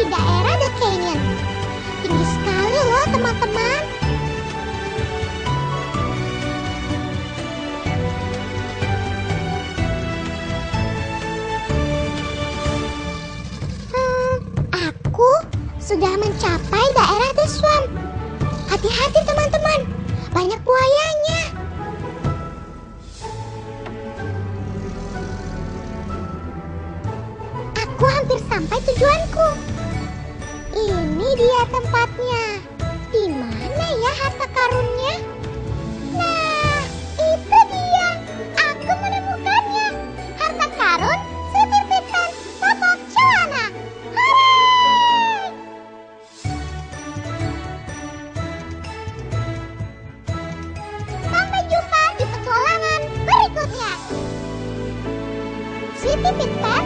daerah The Canyon. Tinggi sekali loh teman-teman. Aku sudah mencapai daerah The Swamp. Hati-hati teman-teman, banyak buayanya. Aku hampir sampai tujuanku. Ini dia tempatnya. Di mana ya harta karunnya? Nah, itu dia. Aku menemukannya. Harta karun sertifikat Popok Cuana. Hooray! Sampai jumpa di petualangan berikutnya. Sweety Pit Pet